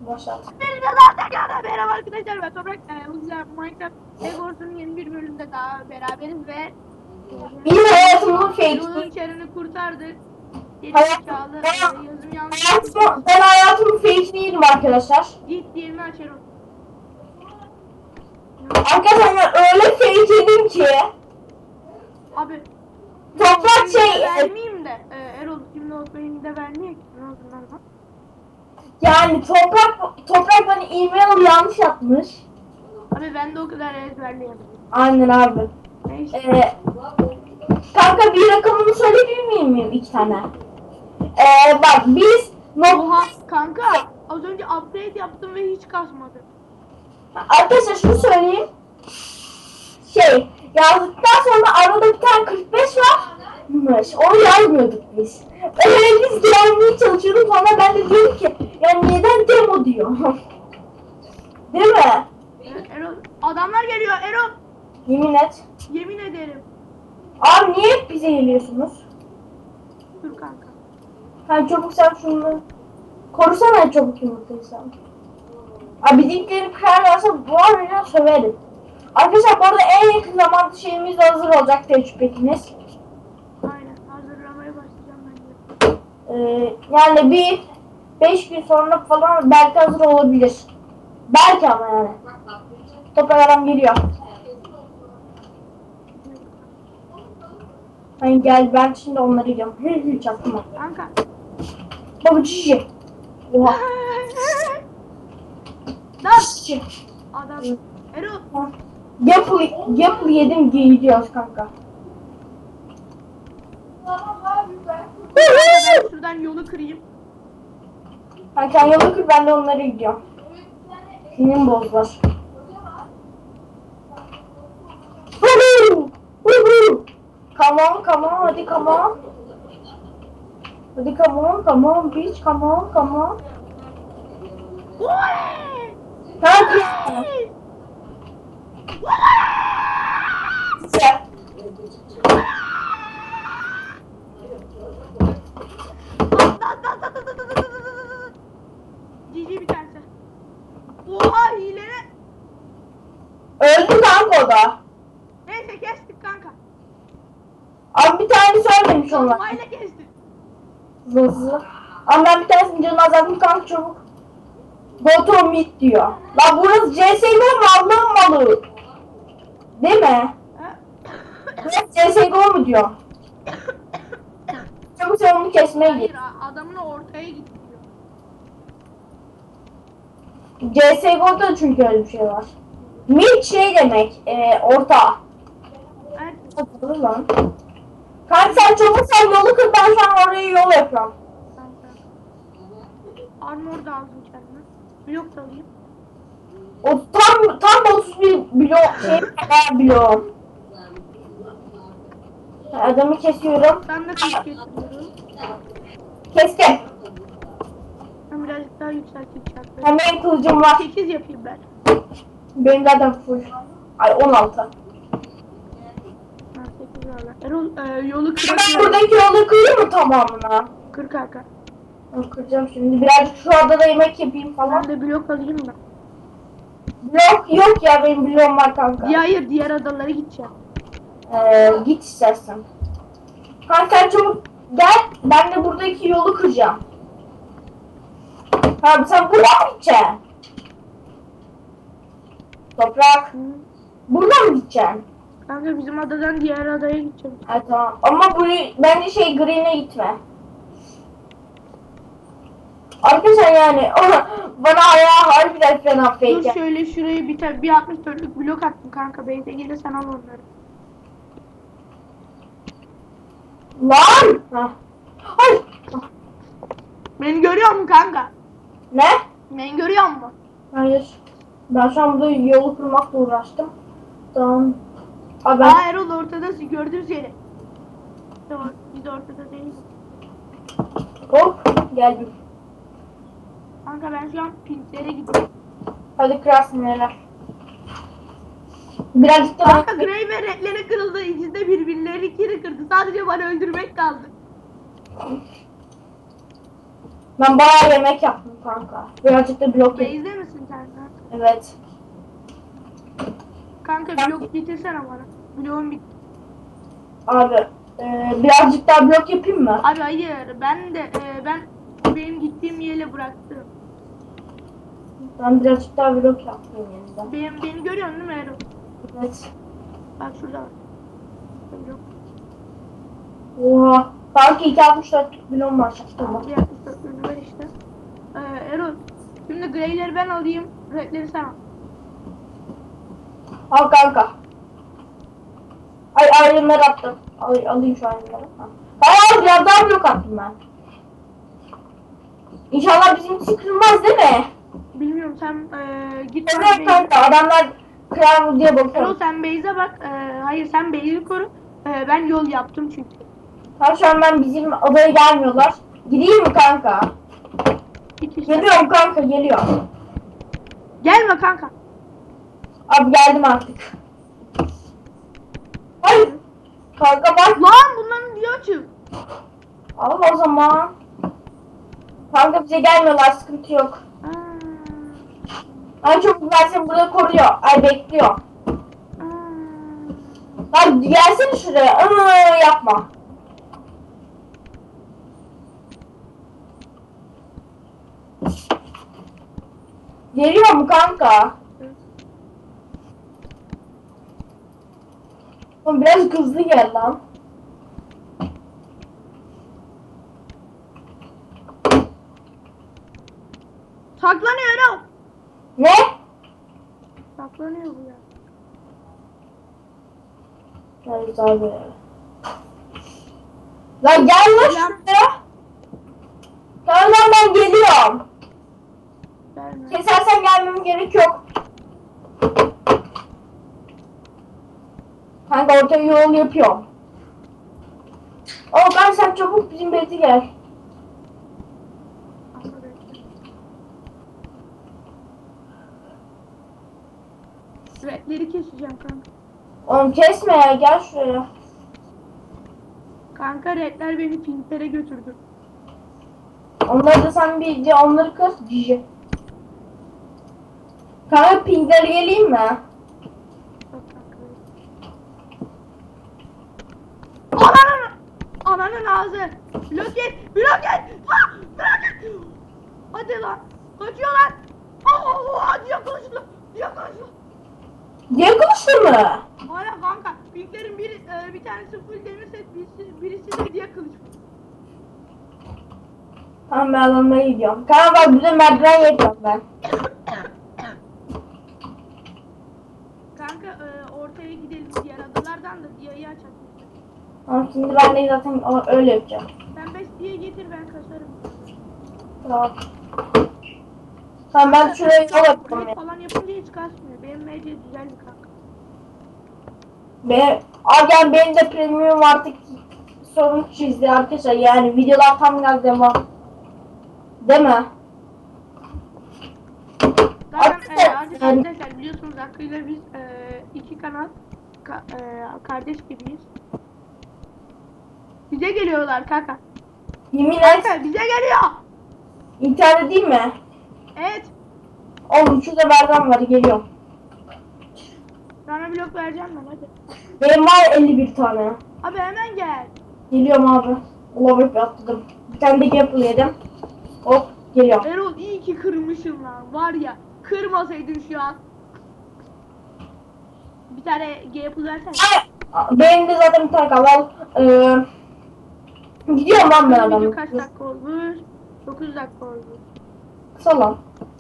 Başlat. Merhaba arkadaşlar, ben Toprak. Minecraft Legos'un yeni bir bölümde daha beraberiz ve Yine hayatımın fake. Erol'un çarını kurtardık. Hayatım, Yazım yanlış. ben hayatımın fake değilim arkadaşlar. Git diğerini aç Erol. Arkadaşlar ben öyle fake yedim ki. Abi. Toprak şey. Vermeyeyim de. Erol şimdi o beni de vermeyeyim. Ne oldu lan? Yani toprak bana e-mail yanlış atmış. Abi ben de o kadar ezberleyemem. Aynen abi. Neyse. Kanka bir rakamını söyleyebilir miyim 2 tane? Bak biz Oha kanka az önce upgrade yaptım ve hiç kasmadı. arkadaşlar şunu söyleyeyim. Yazdıktan sonra arada bir tane 45 varmış. Onu yazmıyorduk biz. Biz gelmeye çalışıyorduk, sonra ben de diyorum ki ya neden demo diyor. Değil mi? Erol adamlar geliyor Erol. Yemin et. Yemin ederim. Abi niye hep bize geliyorsunuz? Dur kanka. Ha çabuk sen şunu korusana, çabuk yumurtaysan. Abi bizimkileri kırarlarsa bu arada söverim. Arkadaşlar bu arada en yakın zamanda şeyimiz de hazır olacak, tecrübetiniz. Aynen hazırlamaya başlayacağım ben de. Yani bir 5 gün sonra falan belki hazır olabilir. Belki ama yani. Toprak adam geliyor. Hani gel, ben şimdi onları yiyorum. Hı çaktım. Kanka. Baba cici. Oha. Lan Cici. adam. Erol. Yapı yedim gidiyoruz kanka. Ben şuradan yolu kırayım. Sen yolu kır, ben de onları gidiyorum. Senin bozlar. Come on, hadi come on. Hadi come on bitch, come on. Oley! Hadi. Cici bir tanesi. Oha hilene. Öldü kanka o da. Neyse kestik kanka. Abi bir tane söylemiş onlar. Kafayla kestik. Hızlı. Ama ben bir tanesini canını azalttım kanka, çabuk. Go to meet diyor. Lan burası CSGO mu, Allah'ın malı? Değil mi? Burası CSGO mu diyor? Çabuk sen onu kesmeye git. Hayır adamın ortaya gitti diyor. CSGO'da çünkü öyle bir şey var. Meet şey demek, orta. Evet. Olur lan. Kanka sen çabuk, sen yolu kır, ben şu an oraya yol yapıyorum. Armor da aldım kendime. Blok da alayım. O tam 31 blok blok. Adamı kesiyorum. Ben de kılıç getiriyorum. Kestim. Ben birazcık daha yükselteyim şartları. Hemen kılıcım var. 8 yapayım ben. Benim zaten full. Ay 16. Ha, 8 var lan. Erol yolu Ben kırıyorum. buradaki yolu kırayım mı tamamına? Kır kanka. Kıracağım şimdi. Birazcık şu adada yemek yapayım falan. Ben de blok alayım mı? Blok yok ya, benim bloğum var kanka. Ya hayır, diğer adalara gideceğim. Git istersen. Kanka sen çabuk gel. Ben de buradaki yolu kıracağım. Tamam, sen buradan mı gideceksin? Toprak. Buradan mı gideceksin? Kanka bizim adadan diğer adaya gideceğim. Ha tamam. Ama burayı bence Green'e gitme. Arkadaşlar yani bana ayağı harbiden fena Dur fake. şöyle şuraya bir 64'lük blok attım kanka. Beyze gelir sen al onları. Lan! Hah. Ay! Beni görüyor musun kanka? Ne? Beni görüyor musun? Hayır. Ben şu an burada yolu kurmakla uğraştım. Tamam. Abi ben... Aa Erol ortadasın, gördüm seni. Tamam biz ortada değiliz. Hop geldim. Kanka ben şu an pintlere gidiyorum. Hadi kırarsın neler. Birazcık da Kanka Grey ve Red'lere kırıldı. İkisi de birbirlerini kırdı. Sadece bana öldürmek kaldı. Ben bayağı yemek yaptım kanka. Birazcık da blok yedim. Beyzde misin sen? Evet. Kanka blok getirsene bana. Bloğum bitti. Abi birazcık daha blok yapayım mı? Abi hayır ben benim gittiğim yere bıraktım. Ben birazcık daha blok yaptım yeniden. Beni görüyorsun değil mi Erol? Evet. Bak şurada var. Blok. Oha. Kanka 264 milyon var şaştırma. Bir 64 ürünü ver işte. Erol. Şimdi greyleri ben alayım. Redleri sen al. Al kanka. Ay ayrımları attım. Alayım şu ayrımları. Hayır biraz daha blok attım ben. İnşallah bizimkisi kırılmaz değil mi? Bilmiyorum sen git. Evet kanka adamlar kırar mı diye Erol bakıyorum. sen base'e bak. Hayır sen base'i koru. Ben yol yaptım çünkü. Tamam şu an ben bizim adaya gelmiyorlar. Gideyim mi kanka? Git işte. Geliyorum kanka geliyorum. Gelme kanka. Abi geldim artık. Hayır. Kanka bak. Lan bunların diyor açık. Al o zaman. Kanka bize gelmiyorlar sıkıntı yok. Ay çok güzel seni burada koruyor. Ay bekliyor. Lan gelsene şuraya. Yapma. Geliyor mu kanka? Oğlum biraz hızlı gel lan. Saklanıyor Erol. Ne? Saklanıyor bu ya. Evet abi. Lan gel lan şuraya. Tamam lan ben geliyorum. Gelme. Kesersen gelmem gerek yok. Kanka ortaya yol yapıyorum. Ben sen çabuk bizim beti gel. Redleri keseceğim kanka. Oğlum kesme ya gel şuraya. Kanka redler beni pinklere götürdü. Onları da sen bir onları kır. Cici. Kanka pinklere geleyim mi? Bak kanka. Ananın ağzı. Blok et. Blok et. Ha, bırak et. Hadi lan. Kaçıyorlar. Hadi yaklaşın. Yaklaşın. Diye konuştun mu? Hala kanka. Pinklerin bir tanesi full demir set. Birisi de diye kılıç. Tamam ben almaya gidiyorum. Kanka bak bir de merdiven yapıyorum ben. Kanka ortaya gidelim diğer adalardan da diyeyi açalım. Tamam şimdi ben de zaten öyle yapacağım. Sen 5 diye getir ben kasarım. Tamam. Tamam ben şuraya yol yapıyorum ya. Falan yapınca hiç kasmıyor. Benim MC düzeldi kanka. Gel benim de premium artık sorun çizdi arkadaşlar. Yani videolar tam gaz devam. Değil mi? Zaten arkadaşlar biliyorsunuz Hakkı'yla biz iki kanal kardeş gibiyiz. Bize geliyorlar kanka. Yemin et. Kanka bize geliyor. İntihar değil mi? Evet. Oğlum şurada merdiven var geliyorum. Sana blok vereceğim ben hadi. Benim var 51 tane. Abi hemen gel. Geliyorum abi. Olabilir atladım. Bir tane de apple yedim. Hop geliyorum. Erol iyi ki kırmışım lan. Var ya kırmasaydın şu an. Bir tane G-Apple versene. Benim de zaten bir tane kaldı. Gidiyorum lan ben Video adamı. kaç dakika olmuş? 9 dakika olmuş. Kısa lan.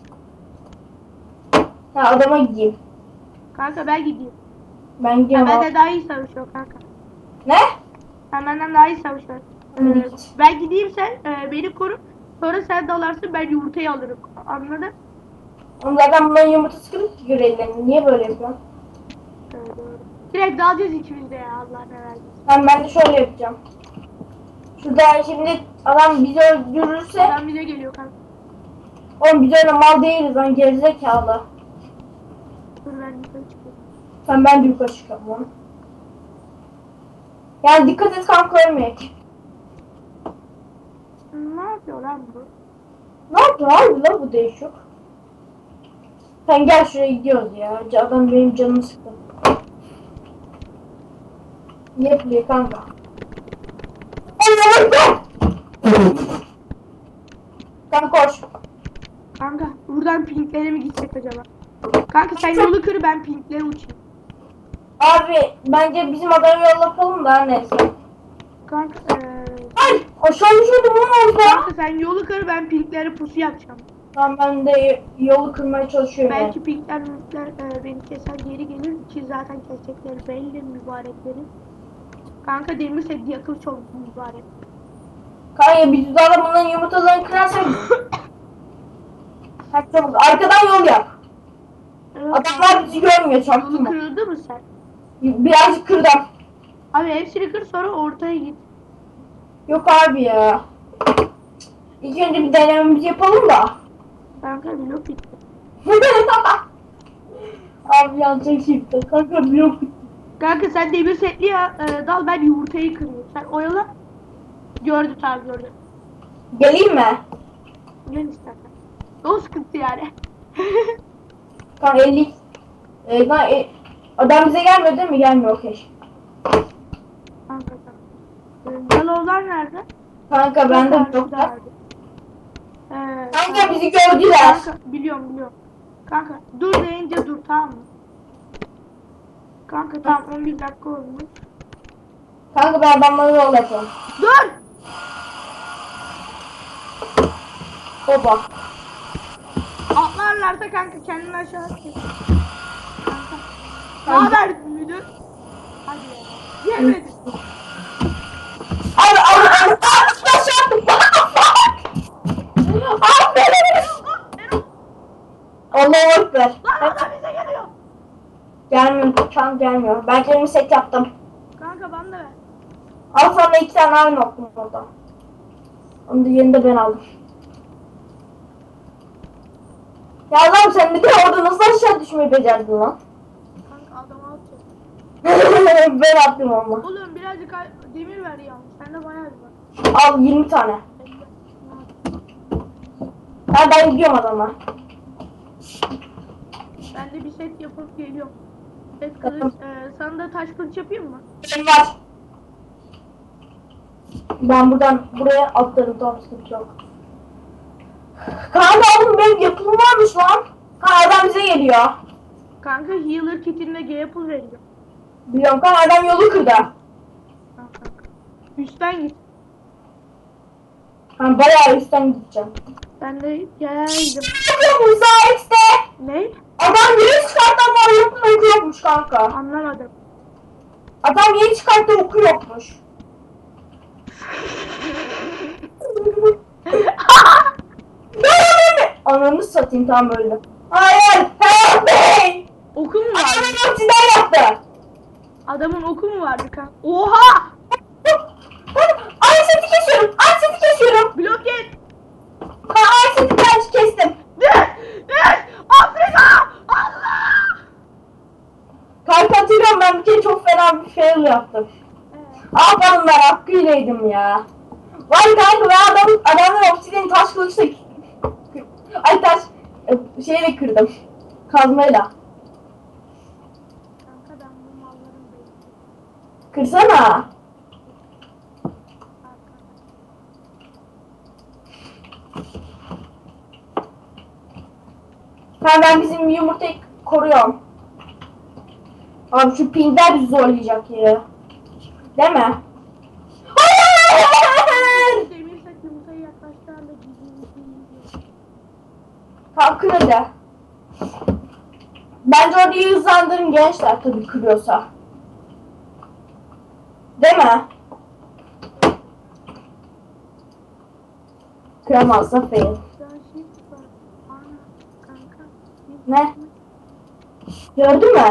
Adama gideyim. Kanka ben gideyim. Ben Sen gidiyorum abi. benden daha iyi savaşıyor kanka. Ne? Sen benden daha iyi savaşıyorsun. Hadi git. Ben gideyim sen beni koru. Sonra sen dalarsın ben yumurtayı alırım. Anladın? Oğlum zaten bunların yumurtası kırık ki görevlerini. Niye böyle yapıyorsun? Doğru. Direkt dalacağız ikimiz de ya Allah ne versin. Ben de şöyle yapacağım. Şurada şimdi adam bizi öldürürse Adam bize geliyor kanka. oğlum biz öyle mal değiliz lan gerizekalı. Dur ben yukarı çıkıyorum. Ben de yukarı çıkıyorum lan. Yani dikkat et kanka ölmeyek. Ne yapıyor lan bu? Ne yaptı abi la bu değişik. Sen gel şuraya gidiyoruz ya. Adam benim canımı sıktı. Ne yapıyor kanka? Kanka koş. Kanka buradan pinklere mi gitsek acaba? Kanka sen yolu kır, ben pinklere uçayım. Abi bence bizim adamı yollatalım da neyse. Kanka Ay aşağı düşürdüm lan orada. kanka sen yolu kır, ben pinklere pusu yapacağım. Tamam ben de yolu kırmaya çalışıyorum. Belki pinkler beni keser geri gelir ki zaten kesecekleri belli mübareklerin. Kanka demir set yakıl çok mübarek. Kanka biz de adamın yumurtalarını kırarsak. Hadi çabuk arkadan yol yap. Adamlar bizi görmüyor Yolu çaktırma. kırıldı mı sen? Birazcık kırdım. Abi hepsini kır, sonra ortaya git. Yok abi ya. İlk önce bir denememizi yapalım da. Kanka blok bitti. Abi yanacak şimdi. Kanka blok bitti. Kanka sen demir setli ya dal, ben yumurtayı kırıyorum. Sen oyala. Gördü tabi, gördü. Geleyim mi? Gel istersen. O sıkıntı yani. Kanka 50. Adam bize gelmiyor değil mi? Gelmiyor okey. Kanka Dalovlar nerede? Kanka ben de blok var. Kanka bizi gördüler. Kanka biliyorum. Kanka dur deyince dur, tamam mı? Kanka tamam, 11 dakika olmuş. Kanka ben adamları yol yapıyorum. Dur! Baba. Atlarlarsa kanka kendini aşağı at. Kanka. Ne haber müdür? Hadi ya. Yemedi. Abi. Aşağı. Aferin. Allah'a ekber. Lan adam bize geliyor. Gelmiyor. Kan gelmiyor. Ben kendimi set yaptım. Kanka bana da ver. Al sana 2 tane aynı okudum orada. Onu da yerinde ben aldım. Ya lan sen bir de orada nasıl aşağı düşmeyi becerdin lan? Kanka adamı atacağım. Ben attım ama. Oğlum birazcık demir ver ya. Sende bayağı bir var. Al 20 tane. Bekle. Ben gidiyorum adama. Ben de bir set yapıp geliyorum. Set kılıç. Sana da taş kılıç yapayım mı? Benim var. Ben buradan buraya atlarım, tamam sıkıntı yok. Kanka oğlum benim yapımım varmış lan. Kanka adam bize geliyor. Kanka healer kitinde G-Apple veriyor. Biliyorum kanka adam yolu kırdı. Kanka. Üstten git. Ben bayağı üstten gideceğim. Ben de geldim. Musa işte. Ne? Adam yeni çıkarttı ama oku yokmuş kanka. Anlamadım. Adam yeni çıkarttı oku yokmuş. Ananı satayım tam böyle. Hayır, help me! Oku mu vardı? Adamın ultiden yaptı. Adamın oku mu vardı kanka? Oha! Ay seti kesiyorum, ay seti kesiyorum. Blok et! Ay seti kestim. Ne? Afrika! Allah! Kalp atıyorum ben bir kere çok fena bir fail yaptım. Aferin ben hakkıylaydım ya. Vay kanka ben adamın obsidiyeni taş kılıçla ay taş şeyle kırdım. Kazmayla. Kanka ben bu malların değilim. Kırsana. Ben bizim yumurtayı koruyorum. Abi şu pingler bizi zorlayacak ya. Değil mi? Hayır! Demir set yumurtayı yaklaştığında gizli. Hakkı de. Bence orayı hızlandırın gençler tabii kırıyorsa. Değil mi? Kıramazsa fail. Ne? Gördün mü?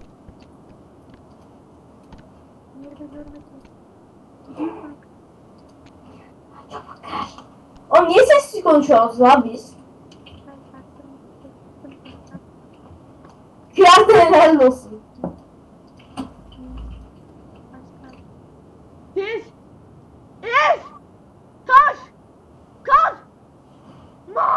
Nerede görmedim. Oğlum niye sessiz konuşuyoruz lan biz? Kıyafetlerin helal olsun. Kes! Es! Taş! Kaz! Ma!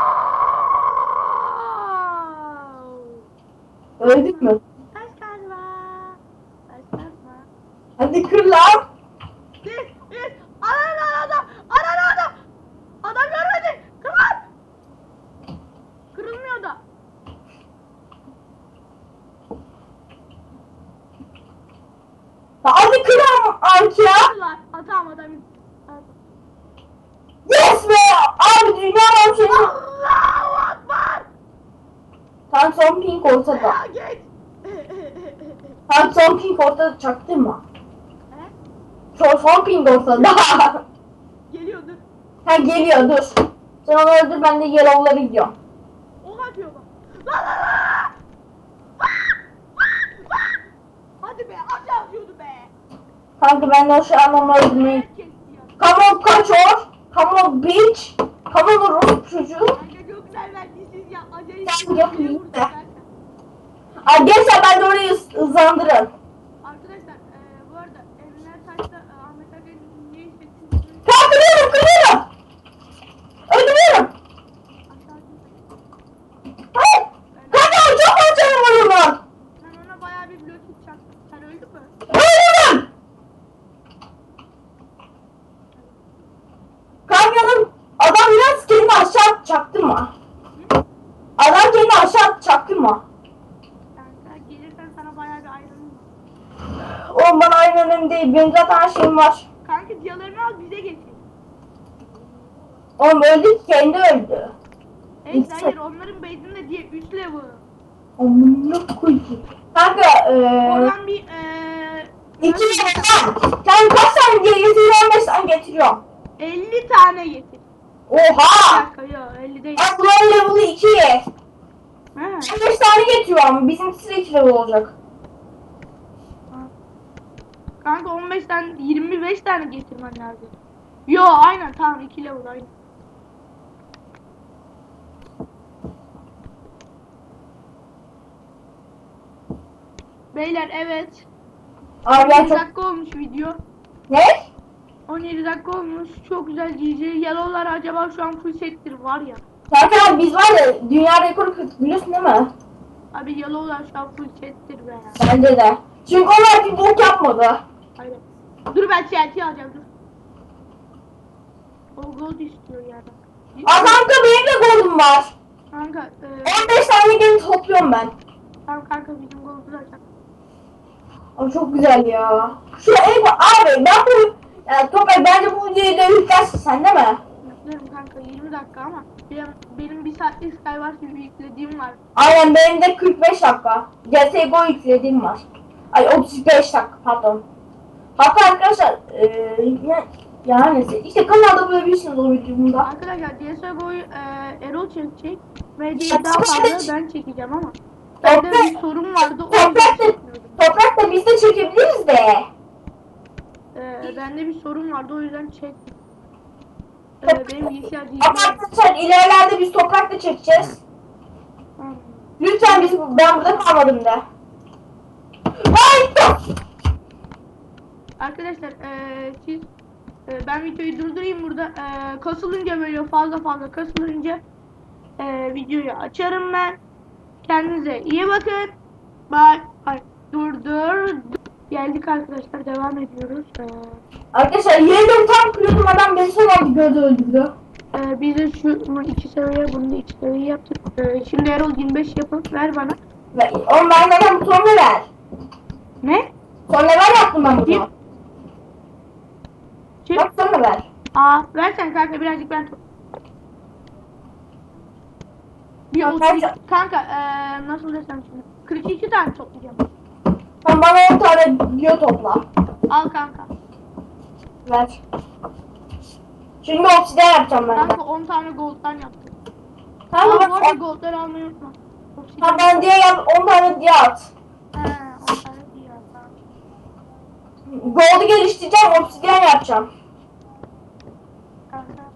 Öldük mü? Taş kazma. Taş kazma. Hadi kır lan. Bir. Ana adam. Adam görmedi. Kırmaz. Kırılmıyor da. Hadi kır artık ya. Kırdılar. Atam adam. Yes be. Abi dünya var senin. Allahu Akbar. Tam son pink ortada. Ya geç. Tam son pink ortada çaktırma. He? Son pink ortada. Geliyordur. Ha geliyor dur. Sen onu öldür ben de yellow'ları gidiyorum. O atıyor bak. Lan. Hadi be aşağı atıyordu be. Kanka ben de şu an onu öldürmeyi... Kesti ya. Come on kaçor. Come on bitch. Come on Rus çocuğu. Kanka çok güzel verdiniz ya. Acayip. Sen yapayım vurdu de. kanka. Ay gençler ben de orayı hızlandırın. Arkadaşlar bu arada Enver Taş'ta Ahmet Aka'nın niye hissettiğini Tamam kırıyorum. Öldürüyorum. aşağı atayım. Hayır. Kanka çok acayip vuruyorum. Ben ona bayağı bir blok hit çaktım. Sen öldün mü? Öldürdüm. Kamyonun adam biraz kendini aşağı çaktırma. Adam kendini aşağı çaktırma. Kanka gelirsen sana bayağı bir ayrılım. Oğlum bana aynı önemli değil. Benim zaten her şeyim var. Kanka diyalarını al bize getir. Oğlum öldü ki kendi öldü. Evet hayır onların base'inde diye 3 level. Amına koyayım. Kanka Oradan bir iki yerden. Sen kaç tane diye getiriyorum 5 tane getiriyorum. 50 tane getir. Bir Oha! dakika yok 50 değil. Aslan level'ı 2. Ha. Ben 5 tane getiriyorum. Bizimkisi de 2 level olacak. Kanka 15 tane 25 tane getirmen lazım. Yo aynen tamam 2 level aynen. Beyler evet. Abi 17 ben çok... dakika olmuş video. Ne? 17 dakika olmuş. Çok güzel GG. Yellow'lar acaba şu an full settir var ya. Kanka biz var ya dünya rekoru kırdık biliyorsun değil mi? Abi Yellow'lar şu an full settir be. Bence de. Çünkü onlar bir bok yapmadı. Hayır. Dur ben TNT alacağım dur. O gold istiyor yani. Aa kanka benim de gold'um var. Kanka 15 tane gelin topluyorum ben. tamam kanka bizim gold'u zaten. Abi çok güzel ya. Şu ev abi ben bu yani Toprak bence bu videoyu da yüklersin sen değil mi? Yüklerim kanka 20 dakika ama benim bir saatlik Skywars gibi yüklediğim var. Aynen benim de 45 dakika. CSGO yüklediğim var. Ay 35 dakika pardon. Hatta arkadaşlar yani işte kanalda bulabilirsiniz o videomda. Arkadaşlar CSGO'yu Erol çekecek ve daha fazla ben çekeceğim ama bende bir sorun vardı o yüzden çekmiyordum. Toprak da biz de çekebiliriz de. Bende bir sorun vardı o yüzden çektim. Benim bilgisayar değil. Ama arkadaşlar ilerlerde biz toprakla çekeceğiz. Lütfen ben burada kalmadım da. Ay! Arkadaşlar siz ben videoyu durdurayım burada. Kasılınca böyle fazla kasılınca videoyu açarım ben. Kendinize iyi bakın. Bye. Ay, dur. Geldik arkadaşlar devam ediyoruz. Arkadaşlar yeniden tam kırıyordum adam beni son anda gördü öldürdü. Biz de şunu 2 seviye bunu da 2 seviye yaptık. Şimdi Erol 25 yapıp ver bana. Oğlum ben zaten bu son level. Ne? Son level yaptım ben bunu. Kim? Çık. Bak son level. Versen kanka birazcık ben bir Kanka, 32 kanka nasıl desem şimdi 42 tane toplayacağım. Sen bana 10 tane diyor topla. Al kanka. Ver. Şimdi obsidian yapacağım ben de. Kanka 10 tane gold'dan yaptım. Tamam Bu arada bak. gold'ları almayı unutma. Tamam ben diye yap 10 tane diye at. 10 tane değil ya. Tamam. Gold'u geliştireceğim obsidian yapacağım. Kanka.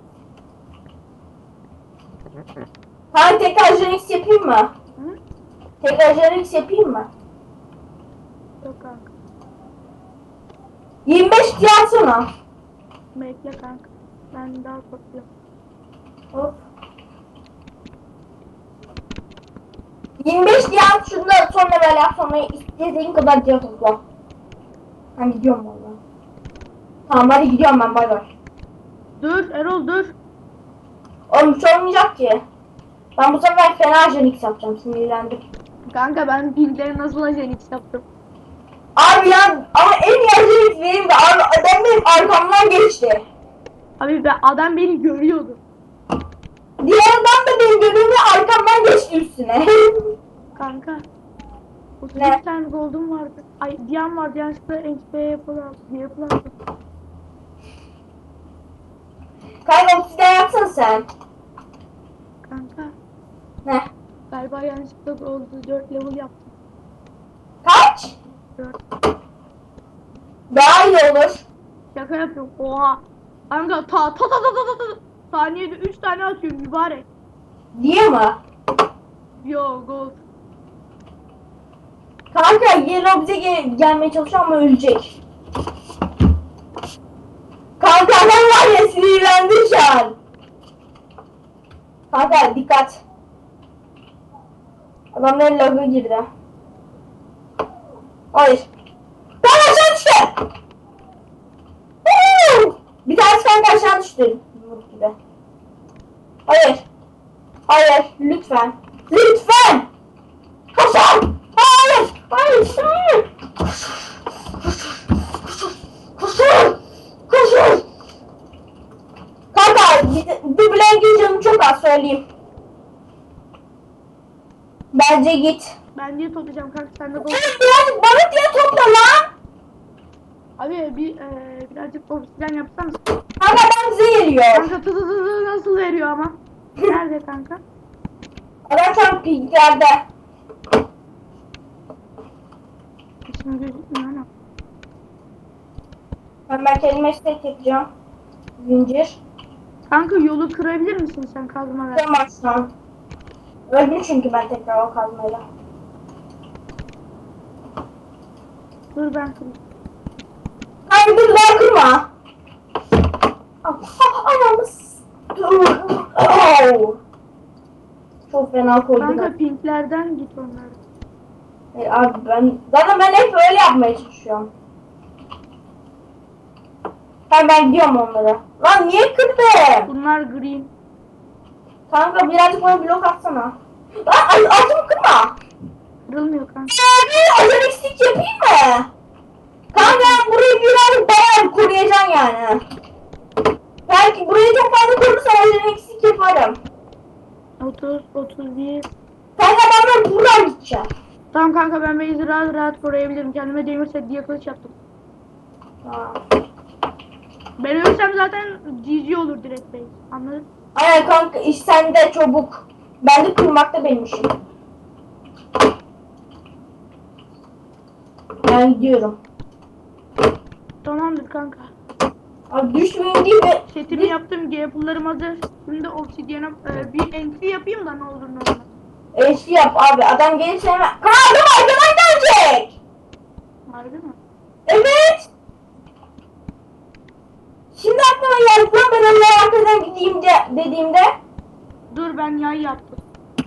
Hani tekrar Jenix yapayım mı? Hı? Tekrar Jenix yapayım mı? Yok kanka. 25 diye atsana. Bekle kanka. Ben daha topluyorum. Hop. 25 diye at şunu da sonra böyle yap sonra istediğin kadar diye topla. Ben gidiyorum valla. Tamam hadi gidiyorum ben bay bay. Dur Erol dur. Oğlum hiç olmayacak ki. Ben bu sefer fena ajan X yapacağım sinirlendim. Kanka ben pinkleri nasıl ajan X yaptım. Abi ya ama en iyi ajan X benim de adam benim arkamdan geçti. Abi adam beni görüyordu. Diğer adam da benim göbeğimle arkamdan geçti üstüne. Kanka. 32 Ne? tane gold'um vardı. Ay diyen vardı yanlışlıkla yapılan. Kanka obsidyen yapsana sen. Kanka. Ne? Galiba yanlışlıkla gold'u 4 level yaptım. Kaç? 4. Daha iyi olur. Şaka yapıyorum. Oha. Kanka ta. Saniyede 3 tane atıyorum mübarek. Diye mi? Yo gold. Kanka Yellow bize gelmeye çalışıyor ama ölecek. Kanka adam var ya sinirlendi şu an. Kanka dikkat. Adamların lagı girdi. Hayır. Ben aşağı düştü. Bir tanesi kanka aşağı düştü. Yumruk gibi. Hayır. Hayır lütfen. Lütfen. Koşun. Hayır. Hayır. Hayır. Koşun. Koşun. Kanka bir Blank'in canı çok az söyleyeyim. Bence git. Ben niye toplayacağım kanka sen de gold. Biraz bana diye topla lan. Abi birazcık obsidian yapsanız. Kanka ben bize geliyor. Kanka tı nasıl veriyor ama? Nerede kanka? Adam çok yerde. İsmi gözükmüyor ama. Ben kendime set yapacağım. Zincir. Kanka yolu kırabilir misin sen kazma ver? Tamam şu an. Öldüm çünkü ben tekrar o kazmayla. Dur ben kırayım. Hayır dur lan kırma. Anamız. Çok fena koydum. Kanka pinklerden git onlara. Abi ben hep öyle yapmaya çalışıyorum. Ben gidiyorum onlara. Lan niye kırdın? Bunlar green. Kanka birazcık bana blok atsana. Lan altımı kırma. Kırılmıyor kanka. Ajan eksik yapayım mı? Kanka ben burayı birazcık bayağı koruyacağım yani. Belki burayı çok fazla korursan ajan eksik yaparım. 30, 31. Kanka ben buradan gideceğim. Tamam kanka ben base'i rahat koruyabilirim. Kendime demir set diye kılıç yaptım. Tamam. Ben ölürsem zaten GG olur direkt base. Anladın? Aynen kanka iş sende çabuk. Ben de kırmakta benim işim. Ben gidiyorum. Tamamdır kanka. Abi düşmeyin değil mi? Setimi yaptım. G-pullarım hazır. Şimdi obsidiyana bir entry yapayım da ne olur ne olmaz. Eşli yap abi. Adam gelirse hemen... Kanka adam arkadan gelecek. Harbi mi? Evet. Şimdi aklıma geldi lan ben onlara arkadan gideyim dediğimde. Dur ben yay yaptım.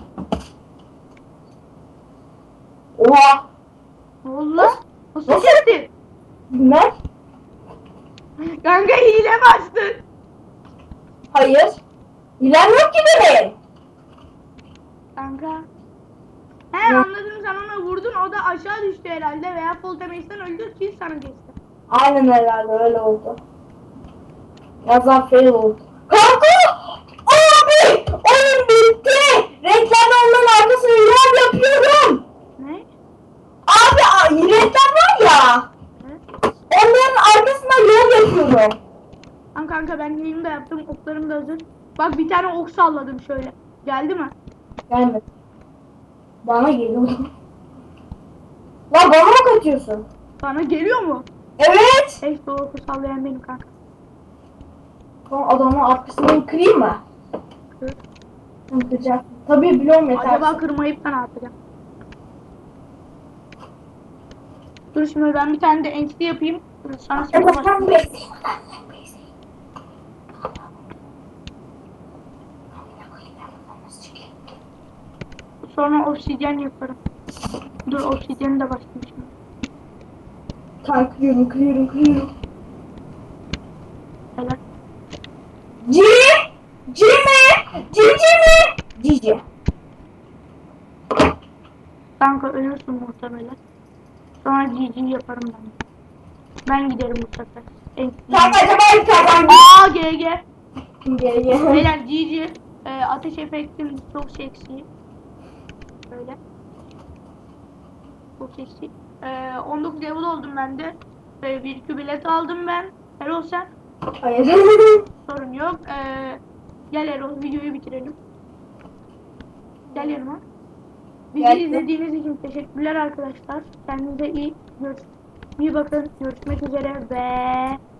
Oha. Ne oldu lan? Nasıl Nasıl? etti? Bilmem. Kanka hile bastın. Hayır. Bilen yok ki benim. Kanka. He anladım sen ona vurdun o da aşağı düştü herhalde veya fall damage'den öldü ki sana geçti. Aynen herhalde öyle oldu. Yazan fail oldu. Kanka! Abi! Oyun bitti! Reklam onların arkasına yol yapıyorum. Ne? Abi reklam var ya. Ne? Onların arkasına yol yapıyorum. Tamam kanka ben yayını da yaptım oklarım da hazır. Bak bir tane ok salladım şöyle. Geldi mi? Gelmedi. Bana geliyor. Lan bana mı kaçıyorsun? Bana geliyor mu? Evet. Eş doğru oku sallayan benim kanka. Tamam adamın arkasından kırayım mı? Kır. Kıracak. Tabii biliyorum yeter. Acaba kırmayıp da ne yapacağım? Dur şimdi ben bir tane de entity yapayım. Sana sonra Evet, başlayayım. ben bekleyeyim. Sonra obsidyen yaparım. Dur obsidyeni de başlamışım. Tamam kırıyorum. Helal. Cici mi? Cici. Kanka ölürsün muhtemelen. Sonra GG yaparım ben. Ben giderim bu sefer. Kanka acaba ilk kazandı. Aa GG. Gel. Beyler GG. Ateş efektim çok seksi. Böyle. Çok seksi. 19 level oldum ben de. Bir iki bilet aldım ben. Erol sen? Hayır. Sorun yok. Gel Erol videoyu bitirelim. Gel yanıma. Bizi Geldim. izlediğiniz için teşekkürler arkadaşlar. Kendinize iyi bakın. Görüşmek üzere ve